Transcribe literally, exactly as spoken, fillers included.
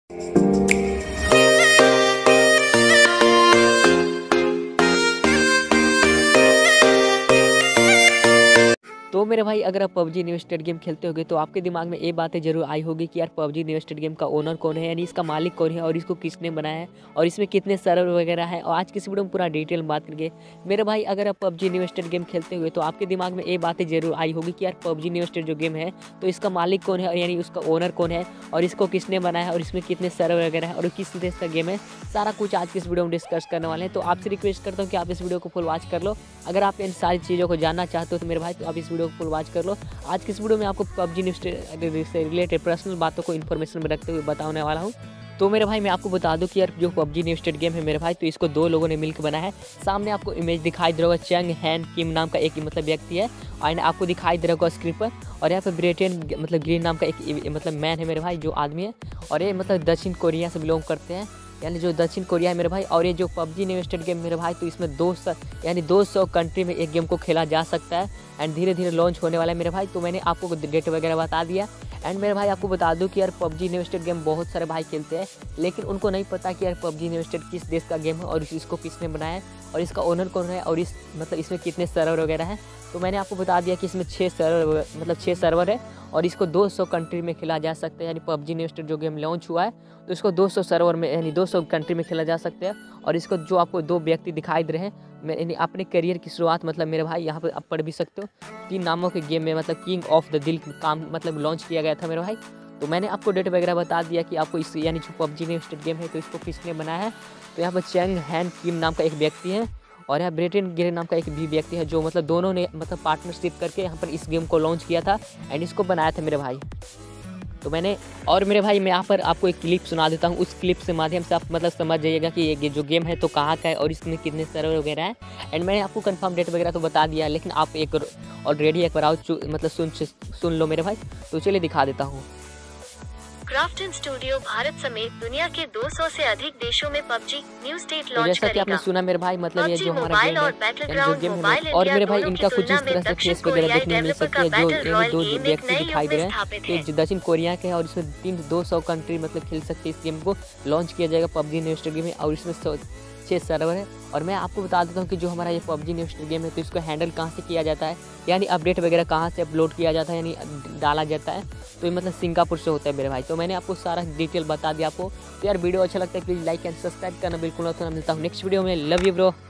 तो मेरे भाई अगर आप पबजी न्यू स्टेट गेम खेलते होगे तो आपके दिमाग में ये बातें जरूर आई होगी कि यार पबजी न्यू स्टेट गेम का ओनर कौन है, यानी इसका मालिक कौन है और इसको किसने बनाया है और इसमें कितने सर्वर वगैरह है। और आज की इस वीडियो में पूरा डिटेल में बात करेंगे मेरे भाई। अगर आप पबजी न्यू स्टेट गेम खेलते हुए तो आपके दिमाग में ये बातें जरूर आई होगी कि यार पबजी न्यू स्टेट जो गेम है तो इसका मालिक कौन है, यानी उसका ओनर कौन है और इसको किसने बनाया है और इसमें कितने सर्वर वगैरह है और किस देश का गेम है, सारा कुछ आज की इस वीडियो में डिस्कस करने वाले हैं। तो आपसे रिक्वेस्ट करता हूँ कि आप इस वीडियो को फुल वॉच कर लो। अगर आप इन सारी चीज़ों को जानना चाहते हो तो मेरे भाई तो आप इस वीडियो को फुल वॉच कर लो। आज की इस वीडियो में आपको पबजी न्यू स्टेट से रिलेटेड पर्सनल बातों को इन्फॉर्मेशन में रखते हुए बताने वाला हूँ। तो मेरे भाई मैं आपको बता दूं कि यार जो पबजी न्यू स्टेट गेम है मेरे भाई तो इसको दो लोगों ने मिलकर बनाया है। सामने आपको इमेज दिखाई दे रहा होगा, चंग हैन किम नाम का एक मतलब व्यक्ति है और आपको दिखाई दे रहा होगा स्क्रीन पर। और यहाँ पर ब्रिटेन मतलब ग्रीन नाम का एक मतलब मैन है मेरे भाई, जो आदमी है और ये मतलब दक्षिण कोरिया से बिलोंग करते हैं, यानी जो दक्षिण कोरिया है मेरे भाई। और ये जो पबजी न्यू स्टेट गेम मेरे भाई तो इसमें दो सौ यानी दो सौ कंट्री में एक गेम को खेला जा सकता है एंड धीरे धीरे लॉन्च होने वाला है मेरे भाई। तो मैंने आपको डेट वगैरह बता दिया। एंड मेरे भाई आपको बता दूं कि यार पबजी न्यू स्टेट गेम बहुत सारे भाई खेलते हैं, लेकिन उनको नहीं पता कि यार पबजी न्यू स्टेट किस देश का गेम है और इसको किसने बनाया है और इसका ओनर कौन है और इस मतलब इसमें कितने सर्वर वगैरह हैं। तो मैंने आपको बता दिया कि इसमें छः सर्वर मतलब छः सर्वर है और इसको दो सौ कंट्री में खेला जा सकता है। यानी पबजी न्यू स्टेट जो गेम लॉन्च हुआ है तो इसको दो सौ सर्वर में यानी दो सौ कंट्री में खेला जा सकता है। और इसको जो आपको दो व्यक्ति दिखाई दे रहे हैं मैं अपने करियर की शुरुआत मतलब मेरे भाई यहाँ पर आप पढ़ भी सकते हो, तीन नामों के गेम में मतलब किंग ऑफ द दिल काम मतलब लॉन्च किया गया था मेरे भाई। तो मैंने आपको डेट वगैरह बता दिया कि आपको इस यानी जो पबजी न्यू स्टेट गेम है तो इसको किसने बनाया है। तो यहाँ पर चैंग हैन किम नाम का एक व्यक्ति है और यहाँ ब्रिटेन गिरे नाम का एक भी व्यक्ति है, जो मतलब दोनों ने मतलब पार्टनरशिप करके यहाँ पर इस गेम को लॉन्च किया था एंड इसको बनाया था मेरे भाई। तो मैंने और मेरे भाई मैं यहाँ पर आपको एक क्लिप सुना देता हूँ, उस क्लिप से माध्यम से आप मतलब समझ जाइएगा कि ये जो गेम है तो कहाँ का है और इसमें कितने सर्वर वगैरह है। एंड मैंने आपको कंफर्म डेट वगैरह तो बता दिया, लेकिन आप एक ऑलरेडी एक बार आओ मतलब सुन सुन लो मेरे भाई। तो चलिए दिखा देता हूँ। क्राफ्टन स्टूडियो भारत समेत दुनिया के दो सौ से अधिक देशों में पबजी न्यू स्टेट तो लॉन्च जैसा कि करेगा। आपने सुना मेरे भाई मतलब ये जो हमारा गेम और है जो गेम है और मेरे भाई इनका कुछ इस तरह से फेस वगैरह देखने मिल सकते हैं, जो ये दो व्यक्ति दिखाई दे रहे हैं तो दक्षिण कोरिया के हैं और इसमें तीन दो सौ कंट्री मतलब खेल सकते हैं। इस गेम को लॉन्च किया जाएगा पबजी न्यू स्टेट गेम में और इसमें छः सर्वर है। और मैं आपको बता देता हूँ कि जो हमारा ये पबजी न्यू स्टेट गेम है तो इसको हैंडल कहाँ से किया जाता है, यानी अपडेट वगैरह कहाँ से अपलोड किया जाता है यानी डाला जाता है, तो ये मतलब सिंगापुर से होता है मेरे भाई। तो मैंने आपको सारा डिटेल बता दिया आपको। तो यार वीडियो अच्छा लगता है प्लीज़ लाइक एंड सब्सक्राइब करना बिल्कुल ना। तो मिलता हूँ नेक्स्ट वीडियो में। Love you bro.